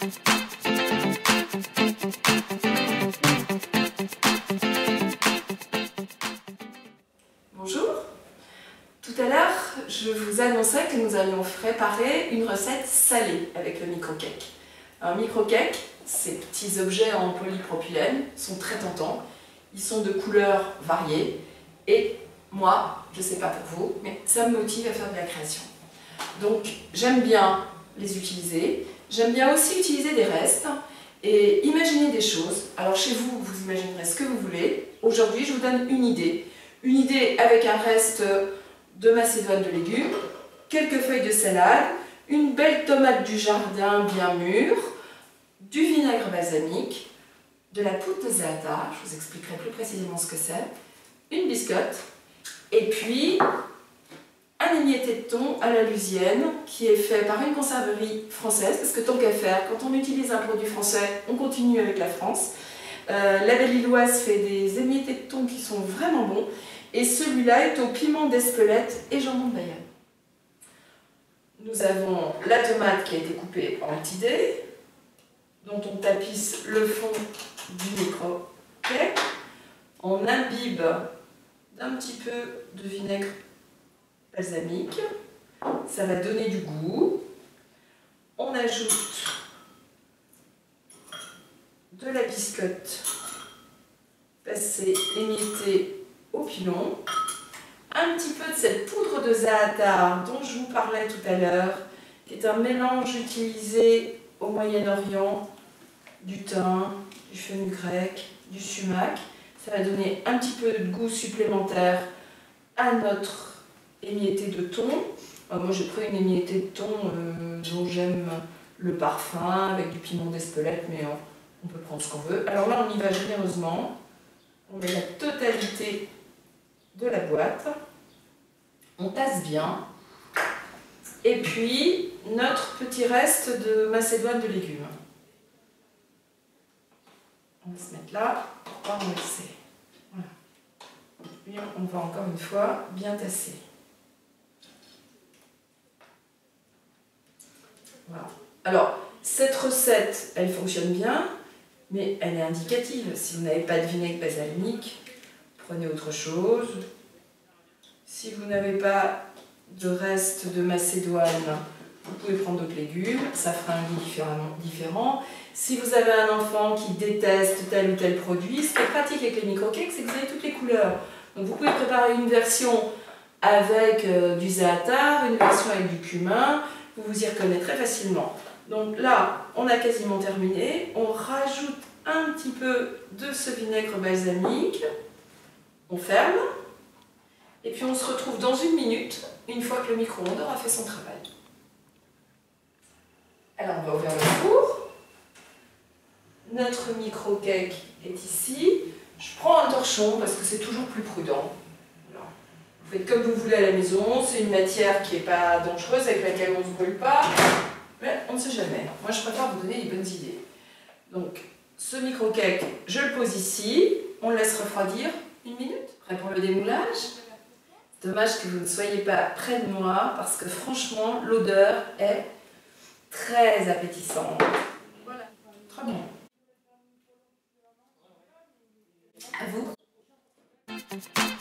Bonjour. Tout à l'heure, je vous annonçais que nous allions préparer une recette salée avec le micro-cake. Un micro-cake, ces petits objets en polypropylène sont très tentants. Ils sont de couleurs variées et moi, je ne sais pas pour vous, mais ça me motive à faire de la création. Donc j'aime bien les utiliser. J'aime bien aussi utiliser des restes et imaginer des choses. Alors chez vous, vous imaginerez ce que vous voulez. Aujourd'hui, je vous donne une idée. Une idée avec un reste de macédoine de légumes, quelques feuilles de salade, une belle tomate du jardin bien mûre, du vinaigre balsamique, de la poudre de za'atar, je vous expliquerai plus précisément ce que c'est, une biscotte, et puis un émietté de thon à la lusienne qui est fait par une conserverie française, parce que tant qu'à faire, quand on utilise un produit français, on continue avec la France. La Belle-Illoise fait des émiettés de thon qui sont vraiment bons, et celui-là est au piment d'Espelette et jambon de Bayonne. Nous avons la tomate qui a été coupée en petits dés, dont on tapisse le fond du micro-cake. On imbibe d'un petit peu de vinaigre balsamique. Ça va donner du goût. On ajoute de la biscotte passée émiettée au pilon. Un petit peu de cette poudre de za'atar dont je vous parlais tout à l'heure, qui est un mélange utilisé au Moyen-Orient, du thym, du fenugrec, du sumac. Ça va donner un petit peu de goût supplémentaire à notre émietté de thon. Moi j'ai pris une émiettée de thon dont j'aime le parfum avec du piment d'Espelette, mais on peut prendre ce qu'on veut. Alors là on y va généreusement. On met la totalité de la boîte. On tasse bien. Et puis notre petit reste de macédoine de légumes. On va se mettre là pour pas renverser. Voilà. Puis on va encore une fois bien tasser. Voilà. Alors, cette recette, elle fonctionne bien, mais elle est indicative. Si vous n'avez pas de vinaigre balsamique, prenez autre chose. Si vous n'avez pas de reste de macédoine, vous pouvez prendre d'autres légumes, ça fera un goût différent. Si vous avez un enfant qui déteste tel ou tel produit, ce qui est pratique avec les micro-cakes, c'est que vous avez toutes les couleurs. Donc vous pouvez préparer une version avec du za'atar, une version avec du cumin, vous vous y reconnaîtrez facilement. Donc là, on a quasiment terminé. On rajoute un petit peu de ce vinaigre balsamique, on ferme, et puis on se retrouve dans une minute, une fois que le micro-ondes aura fait son travail. Alors on va ouvrir le four. Notre micro-cake est ici. Je prends un torchon parce que c'est toujours plus prudent. Alors, vous faites comme vous voulez à la maison. C'est une matière qui n'est pas dangereuse, avec laquelle on ne se brûle pas. Mais on ne sait jamais. Moi, je préfère vous donner des bonnes idées. Donc, ce micro-cake, je le pose ici. On le laisse refroidir une minute. Prêt pour le démoulage. Dommage que vous ne soyez pas près de moi parce que franchement, l'odeur est très appétissante. Voilà, très bon. À vous.